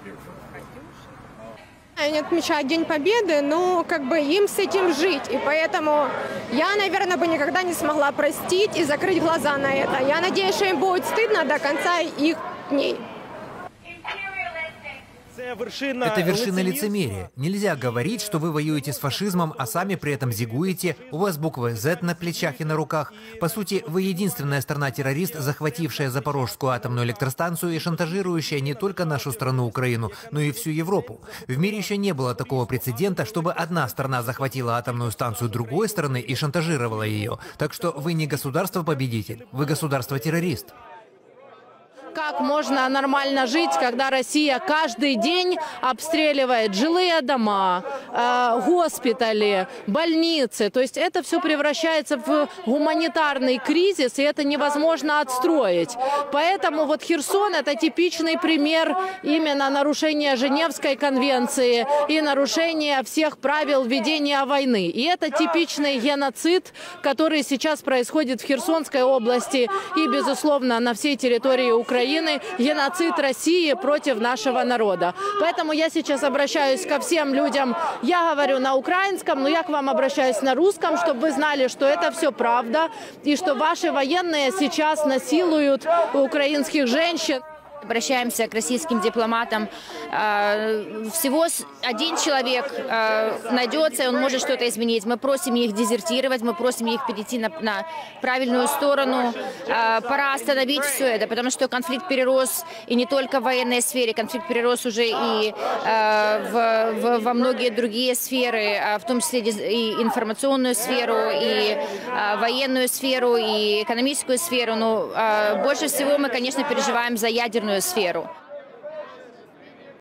Они отмечают День Победы, но как бы им с этим жить. И поэтому я, наверное, бы никогда не смогла простить и закрыть глаза на это. Я надеюсь, что им будет стыдно до конца их дней. Это вершина лицемерия. Нельзя говорить, что вы воюете с фашизмом, а сами при этом зигуете, у вас буквы Z на плечах и на руках. По сути, вы единственная страна-террорист, захватившая Запорожскую атомную электростанцию и шантажирующая не только нашу страну Украину, но и всю Европу. В мире еще не было такого прецедента, чтобы одна страна захватила атомную станцию другой страны и шантажировала ее. Так что вы не государство-победитель, вы государство-террорист. Как можно нормально жить, когда Россия каждый день обстреливает жилые дома, госпитали, больницы? То есть это все превращается в гуманитарный кризис, и это невозможно отстроить. Поэтому вот Херсон – это типичный пример именно нарушения Женевской конвенции и нарушения всех правил ведения войны. И это типичный геноцид, который сейчас происходит в Херсонской области и, безусловно, на всей территории Украины. Геноцид России против нашего народа. Поэтому я сейчас обращаюсь ко всем людям. Я говорю на украинском, но я к вам обращаюсь на русском, чтобы вы знали, что это все правда и что ваши военные сейчас насилуют украинских женщин. Обращаемся к российским дипломатам. Всего один человек найдется, и он может что-то изменить. Мы просим их дезертировать, мы просим их перейти на правильную сторону. Пора остановить все это, потому что конфликт перерос и не только в военной сфере, конфликт перерос уже и во многие другие сферы, в том числе и информационную сферу, и военную сферу, и экономическую сферу. Но больше всего мы, конечно, переживаем за ядерную сферу.